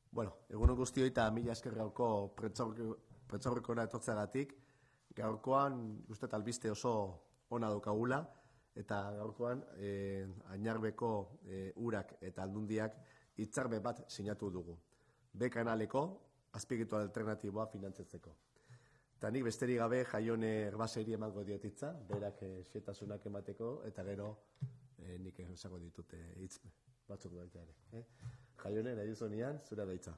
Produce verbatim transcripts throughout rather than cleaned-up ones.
Bueno, egun guztioi eta mila esker gaurko prentsaurrekora etortzeagatik. Gaurkoan, uste albiste oso ona daukagula, eta gaurkoan eh, Añarbeko eh, urak eta aldundiak hitzarmen bat sinatu dugu. B kanaleko azpiegitu alternatiboa finantzatzeko. Eta nik besterik gabe Jaione Erbaseri emango diotitza, berak eh, xetasunak emateko, eta gero eh, nik esango ditute hitz batzuk baita ere. Eh? Jaione, nahi duzunian, zura daitza.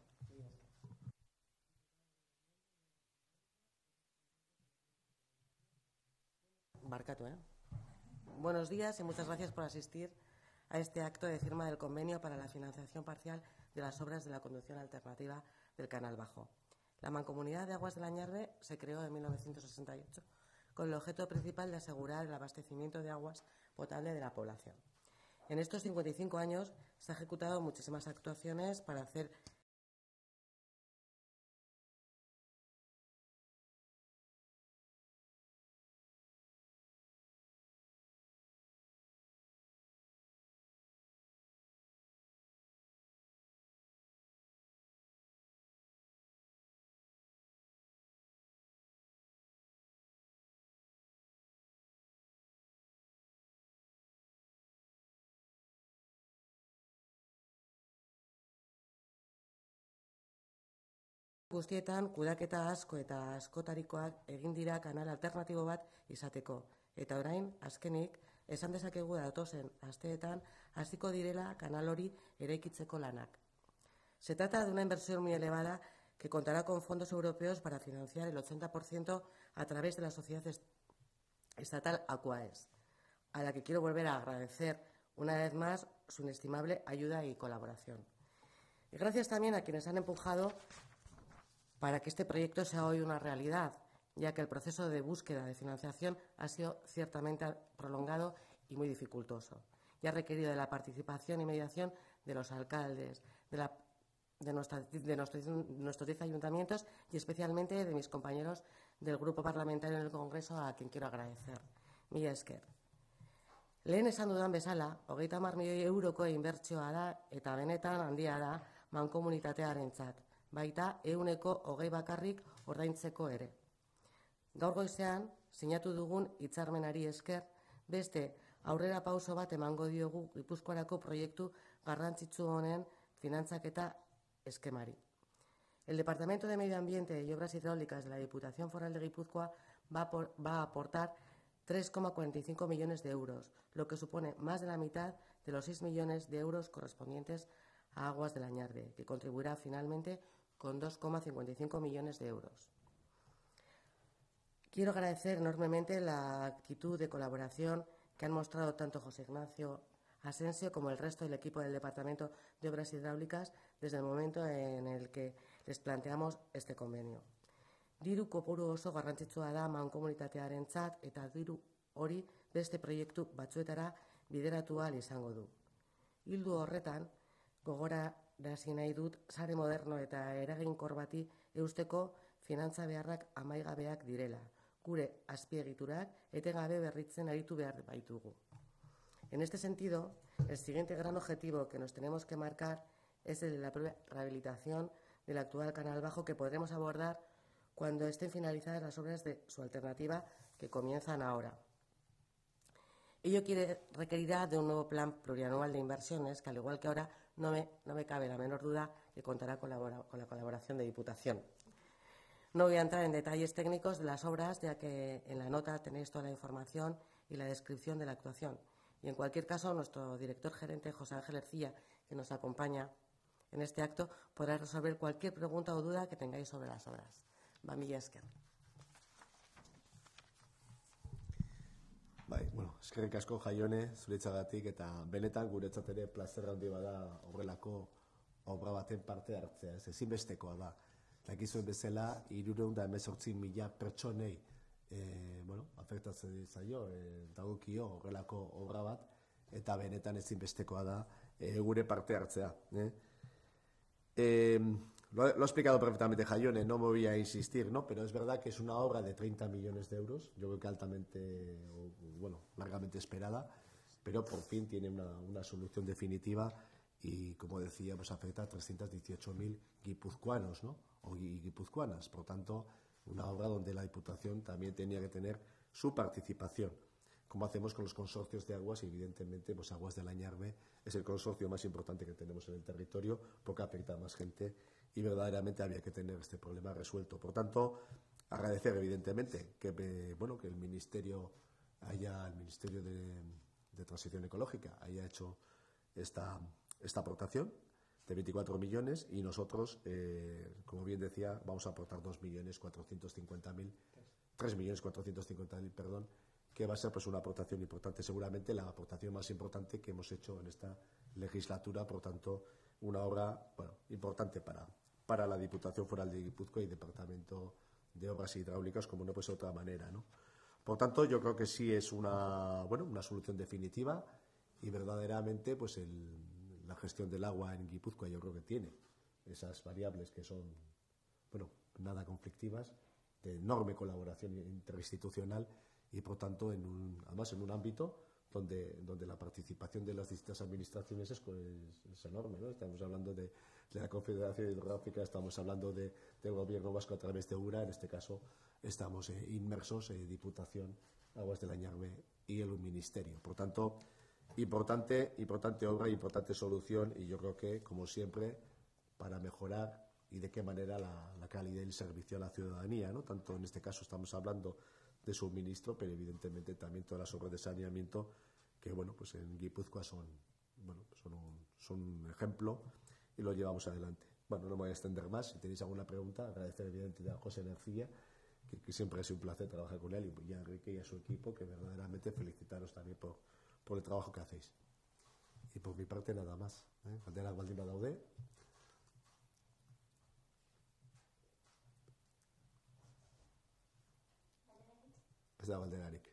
Barcato, ¿eh? Buenos días y muchas gracias por asistir a este acto de firma del convenio para la financiación parcial de las obras de la conducción alternativa del Canal Bajo. La Mancomunidad de Aguas del Añarbe se creó en mil novecientos sesenta y ocho con el objeto principal de asegurar el abastecimiento de aguas potable de la población. En estos cincuenta y cinco años se han ejecutado muchísimas actuaciones para hacer guztietan kudaketa asko eta askotarikoak egin dira kanal alternatibo bat izateko. Eta orain, azkenik, esan dezakegu datozen asteetan hasiko direla kanal hori eraikitzeko lanak. Se trata de una inversión muy elevada que contará con fondos europeos para financiar el ochenta por ciento a través de la sociedad estatal Aquaes, a la que quiero volver a agradecer una vez más su inestimable ayuda y colaboración. Y gracias también a quienes han empujado para que este proyecto sea hoy una realidad, ya que el proceso de búsqueda de financiación ha sido ciertamente prolongado y muy dificultoso, y ha requerido de la participación y mediación de los alcaldes, de, la, de, nuestra, de nuestros, nuestros diez ayuntamientos y especialmente de mis compañeros del Grupo Parlamentario en el Congreso, a quien quiero agradecer. Mila esker. Lehen esan dudan bezala, hogeita hamar milioi euroko inbertsioa da eta benetan handia da mankomunitatearentzat, baita ehuneko hogei bakarrik ordaintzeko ere. Gaur goizean, sinatu dugun hitzarmenari esker, beste aurrera pauso bat emango diogu Gipuzkoarako proiektu garrantzitsu honen finantzaketa eskemari. El Departamento de Medio Ambiente y Obras Hidráulicas de la Diputación Foral de Guipúzcoa va a, por, va a aportar tres coma cuarenta y cinco millones de euros, lo que supone más de la mitad de los seis millones de euros correspondientes a Aguas del Añarbe, que contribuirá finalmente con dos coma cincuenta y cinco millones de euros. Quiero agradecer enormemente la actitud de colaboración que han mostrado tanto José Ignacio Asensio como el resto del equipo del Departamento de Obras Hidráulicas desde el momento en el que les planteamos este convenio. Diru kopuru oso garrantzitsua da mankomunitatearentzat eta diru hori beste proiektu batzuetara bideratu ahal izango du. Hildu horretan, gogorarazi nahi dut sare moderno eta eraginkor bati eusteko finantza beharrak amaigabeak direla, gure azpiegiturak etengabe berritzen aritu behar baitugu. En este sentido, el siguiente gran objetivo que nos tenemos que marcar es el de la rehabilitación del actual Canal Bajo, que podremos abordar cuando estén finalizadas las obras de su alternativa que comienzan ahora. Ello quiere, requerirá de un nuevo plan plurianual de inversiones que, al igual que ahora, no me, no me cabe la menor duda que contará con la, con la colaboración de Diputación. No voy a entrar en detalles técnicos de las obras, ya que en la nota tenéis toda la información y la descripción de la actuación. Y en cualquier caso, nuestro director gerente, José Ángel Ercilla, que nos acompaña en este acto, podrá resolver cualquier pregunta o duda que tengáis sobre las obras. Ba, mila esker. Bai, bueno, eskerrik asko Jaione, zuretzagatik, eta benetan guretzat ere plazer handi bada horrelako obra baten parte hartzea, ez ezinbestekoa da. Dakizuen bezala, hirurehun eta hemezortzi mila pertsonei eh, bueno, afektatzen zaio, eh, dagokio horrelako obra bat, eta benetan ezinbestekoa da eh, gure parte hartzea. Eh? Eh, lo, lo ha explicado perfectamente Jaione, no me voy a insistir, ¿no? Pero es verdad que es una obra de treinta millones de euros, yo creo que altamente, bueno, largamente esperada, pero por fin tiene una, una solución definitiva y, como decía, pues afecta a trescientos dieciocho mil guipuzcoanos, ¿no? O guipuzcoanas. Por tanto, una obra donde la Diputación también tenía que tener su participación, como hacemos con los consorcios de aguas, y evidentemente pues Aguas del Añarbe es el consorcio más importante que tenemos en el territorio porque afecta a más gente y verdaderamente había que tener este problema resuelto. Por tanto, agradecer evidentemente que, eh, bueno, que el Ministerio haya, el Ministerio de, de Transición Ecológica haya hecho esta, esta aportación de veinticuatro millones y nosotros, eh, como bien decía, vamos a aportar dos millones cuatrocientos cincuenta mil, tres millones cuatrocientos cincuenta mil, perdón, que va a ser pues una aportación importante, seguramente la aportación más importante que hemos hecho en esta legislatura, por tanto, una obra, bueno, importante para, para la Diputación Foral de Guipúzcoa y Departamento de Obras Hidráulicas, como no puede ser de otra manera, ¿no? Por tanto, yo creo que sí es una, bueno, una solución definitiva y verdaderamente pues el, la gestión del agua en Guipúzcoa yo creo que tiene esas variables que son, bueno, nada conflictivas, de enorme colaboración interinstitucional y, por tanto, en un, además en un ámbito donde, donde la participación de las distintas administraciones es, pues, es enorme, ¿no? Estamos hablando de, de la Confederación Hidrográfica, estamos hablando de, del Gobierno vasco a través de URA, en este caso estamos eh, inmersos, eh, Diputación, Aguas del Añarbe y el Ministerio. Por tanto, importante, importante obra, importante solución y yo creo que, como siempre, para mejorar y de qué manera la, la calidad y el servicio a la ciudadanía, ¿no? Tanto en este caso estamos hablando de suministro, pero evidentemente también todas las obras de saneamiento que, bueno, pues en Guipúzcoa son, bueno, son un, son un ejemplo y lo llevamos adelante. Bueno, no me voy a extender más. Si tenéis alguna pregunta, agradecer evidentemente a José Energía, que, que siempre ha sido un placer trabajar con él, y a Enrique y a su equipo, que verdaderamente felicitaros también por, por el trabajo que hacéis. Y por mi parte nada más. ¿eh? Galderak baldin badaude. Ez da balderarik.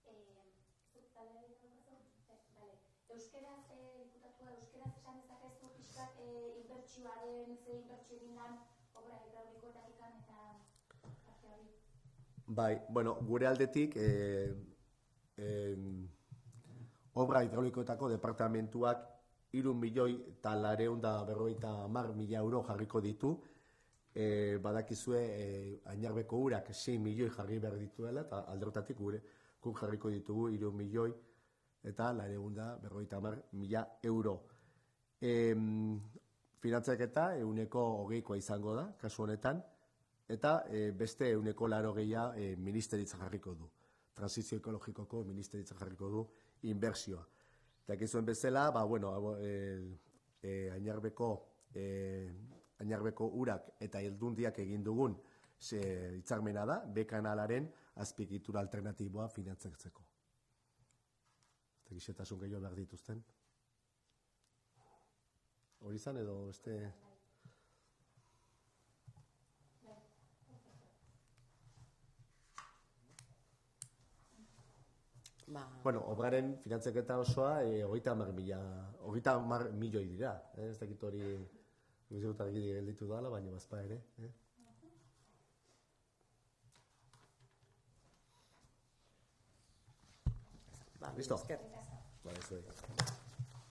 Euskeraz, diputatua, euskeraz esan dezakezu pixkat inbertsioaren, ze inbertsio egindan obra hidraulikoetatik eta parte hori? Bai, bueno, gure aldetik eh, eh, obra hidraulikoetako departamentuak hiru milioi eta laurehun eta berrogeita hamar mila euro jarriko ditu. E, badakizue e, Añarbeko urak sei milioi jarri behar dituela eta aldertatik gure guk jarriko ditugu hiru milioi eta laurehun eta berrogeita hamar mila euro. E, finantzaketa ehuneko hogeikoa izango da kasu honetan eta e, beste ehuneko laurogeia e, ministeritza jarriko du. Transizio ekologikoko ministeritza jarriko du inbertsioa. Eta ekizuen bezala, ba, bueno, e, e, Añarbeko e, Añarbeko urak eta Heldundiak egin dugun hitzarmena da, B kanalaren azpiegitura alternatiboa finantzatzeko. Eta gixetasun gehiago behar dituzten. Hori izan edo beste... Ba... Bueno, obraren finantzaketa osoa e, hogeita hamar mila, hogeita hamar milioi dira. Eh? Ez dakit hori... Guzirutak gelditu dala, baina bazpa ere. Eh? Ba, Listo? esker. Ba, ez